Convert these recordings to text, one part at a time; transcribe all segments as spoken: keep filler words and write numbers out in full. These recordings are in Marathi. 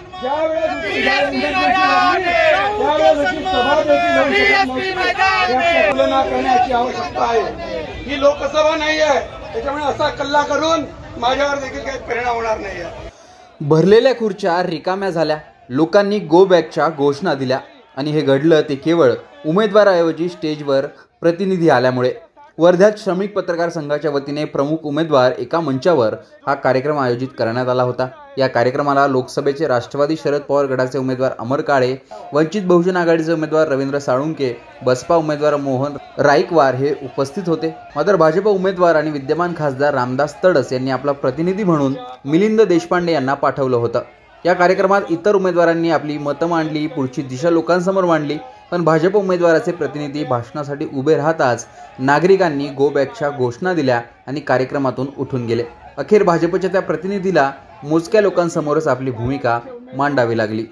तुलना करण्याची आवश्यकता आहे। ही लोकसभा नाही आहे, त्याच्यामुळे असा कल्ला करून माझ्यावर देखील काही परिणाम होणार नाही आहे। भरलेल्या खुर्च्या रिकाम्या झाल्या, लोकांनी गो बॅकच्या घोषणा दिल्या आणि हे घडलं ते केवळ उमेदवाराऐवजी स्टेजवर प्रतिनिधी आल्यामुळे। वर्ध्यात श्रमिक पत्रकार संघाच्या वतीने प्रमुख उमेदवार एका मंचावर हा कार्यक्रम आयोजित करण्यात आला होता। या कार्यक्रमाला लोकसभेचे राष्ट्रवादी शरद पवार गटाचे उमेदवार अमर काळे, वंचित बहुजन आघाडीचे उमेदवार रवींद्र साळुंके, बसपा उमेदवार मोहन राईकवार हे उपस्थित होते। मात्र भाजप उमेदवार आणि विद्यमान खासदार रामदास तडस यांनी आपला प्रतिनिधी म्हणून मिलिंद देशपांडे यांना पाठवलं होतं। या कार्यक्रमात इतर उमेदवारांनी आपली मतं मांडली, पुढची दिशा लोकांसमोर मांडली, पण भाजप उमेदवाराचे प्रतिनिधी भाषणासाठी उभे राहताच नागरिकांनी गो बॅकच्या घोषणा दिल्या आणि कार्यक्रमातून उठून गेले। अखेर भाजपच्या त्या प्रतिनिधीला मोजक्या लोकांसमोरच आपली भूमिका मांडावी लागली।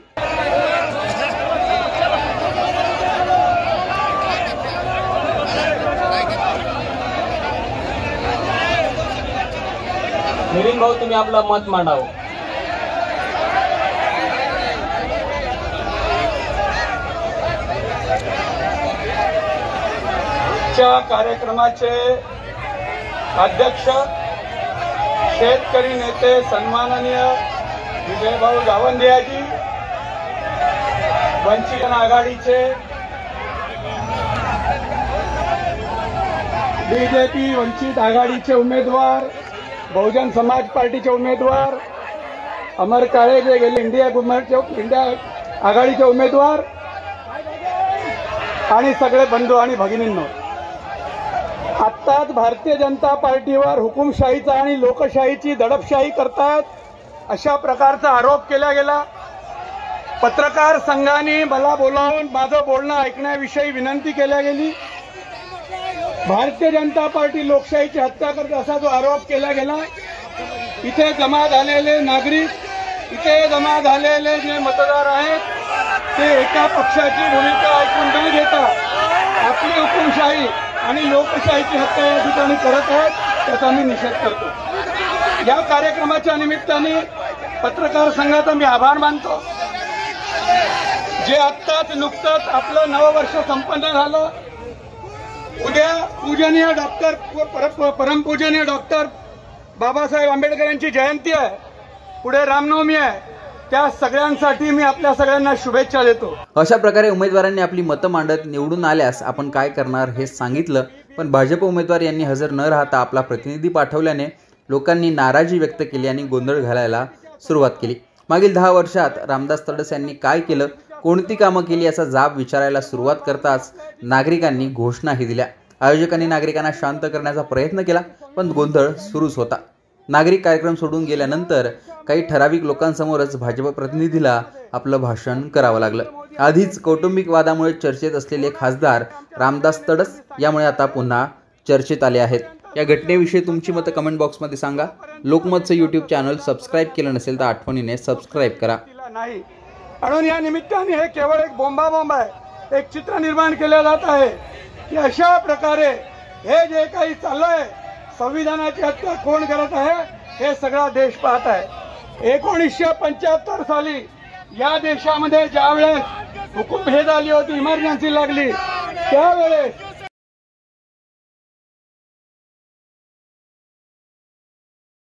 मिलिंद भाऊ, तुम्ही आपलं मत मांडावं। कार्यक्रमाचे अध्यक्ष शेतकरी नेते सन्माननीय विजयभाऊ गावंडेजी, वंचित आघाडीचे बीजेपी वंचित आघाडीचे उमेदवार, बहुजन समाज पार्टीचे उमेदवार अमर काळे जे गेले इंडिया इंडिया आघाडीचे उमेदवार आणि सगळे बंधू आणि भगिनींनो, आत्ताच भारतीय जनता पार्टीवर हुकुमशाहीचा आणि लोकशाहीची दडपशाही करतात अशा प्रकारचा आरोप केला गेला। पत्रकार संघाने मला बोलावून माझं बोलणं ऐकण्याविषयी विनंती केल्या गेली। भारतीय जनता पार्टी लोकशाहीची हत्या करते असा जो आरोप केला गेला, इथे जमा झालेले नागरिक, इथे जमा झालेले जे मतदार आहेत ते एका पक्षाची भूमिका ऐकून न घेता आपली हुकुमशाही आणि लोकशाहीची हत्या या ठिकाणी करत आहेत, त्याचा मी निषेध करतो। या कार्यक्रमाच्या निमित्ताने पत्रकार संघाचा मी आभार मानतो, जे आत्ताच नुकतंच आपलं नववर्ष संपन्न झालं। उद्या पूजनीय डॉक्टर परमपूजनीय डॉक्टर बाबासाहेब आंबेडकर यांची जयंती आहे, पुढे रामनवमी आहे, त्या सगळ्यांसाठी मी आपल्या सगळ्यांना शुभेच्छा देतो। अशा प्रकारे उमेदवारांनी आपली मतं मांडत निवडून आल्यास आपण काय करणार हे सांगितलं, पण भाजप उमेदवार यांनी हजर न राहता आपला प्रतिनिधी पाठवल्याने लोकांनी नाराजी व्यक्त केली आणि गोंधळ घालायला सुरुवात केली। मागील दहा वर्षात रामदास तडस यांनी काय केलं, कोणती कामं केली याचा जाब विचारायला सुरुवात करताच नागरिकांनी घोषणाही दिल्या। आयोजकांनी नागरिकांना शांत करण्याचा प्रयत्न केला, पण गोंधळ सुरूच होता। नागरिक कार्यक्रम सोडून गेल्यानंतर काही ठराविक लोकांसमोरच भाजप प्रतिनिधीला आपलं भाषण करावं लागलं। आधीच कौटुंबिक वादामुळे चर्चेत असलेले खासदार रामदास तडस यामुळे आता पुन्हा चर्चेत आले आहेत। या घटनेविषयी तुमची मतं कमेंट बॉक्समध्ये सांगा। लोकमतचं यूट्यूब चॅनल सबस्क्राईब केलं नसेल तर आठवणीने सबस्क्राईब करा। नाही म्हणून या निमित्ताने हे केवळ एक बोंबाबोंब आहे, एक चित्र निर्माण केलं जात आहे की अशा प्रकारे हे जे काही चाललंय, संविधानाची हत्या कोण करत आहे हे सगळा देश पाहत आहे। एकोणीसशे पंच्याहत्तर साली या देशामध्ये ज्यावेळेस हुकूमशेही झाली होती, इमर्जन्सी लागली, त्यावेळेस